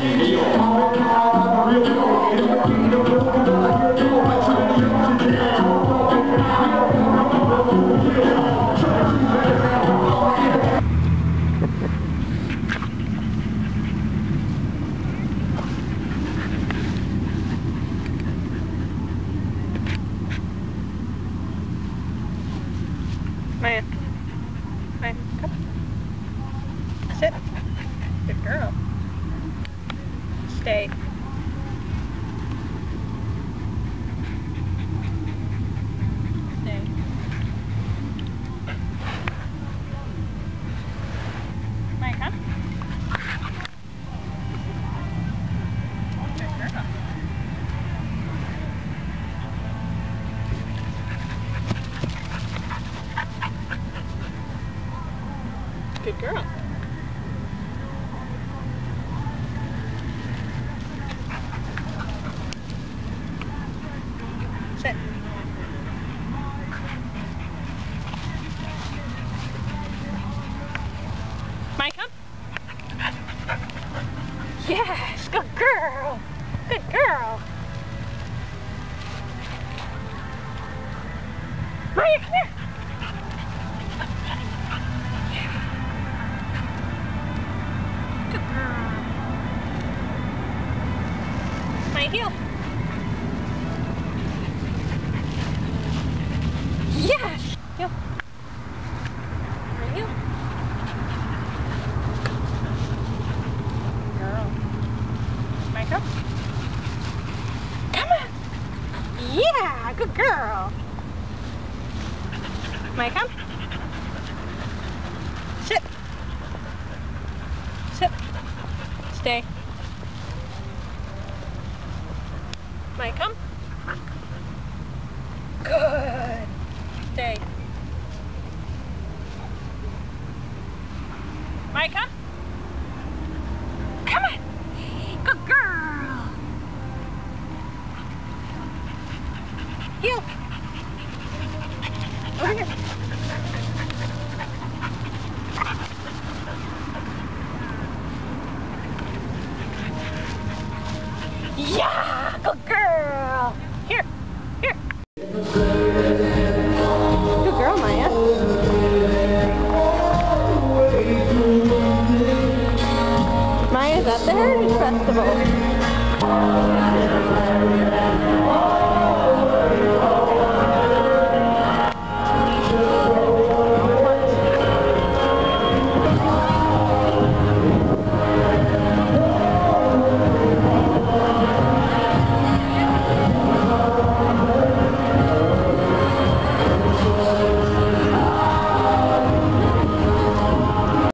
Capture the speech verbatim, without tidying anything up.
Maya. Maya, come. Sit. Good girl. Stay. Stay. Maya, come. Good girl. Good girl. Sit. Micah? Yes, good girl. Good girl. Maya, come here. Good girl. My heel. Yes! Heel. My heel. Girl. Micah? Come on! Yeah! Good girl! Micah? Sit. Sit. Stay. Micah? Good. Stay. Micah? Come on. Good girl. Heel. Over here. Yeah, good girl. Here, here. Good girl, Maya. Maya's at the Heritage Festival.